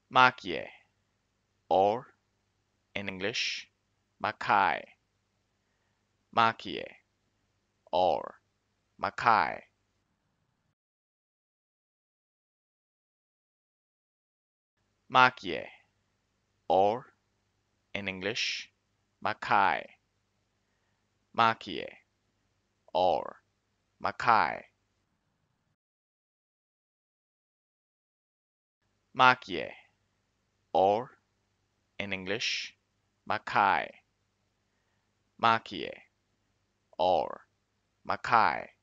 Makye, or in English, Makye, Makye, or Makye, Makye, or in English, Makye, Makye, or Makye, Makye, or in English, Makye, Makye, or Makye.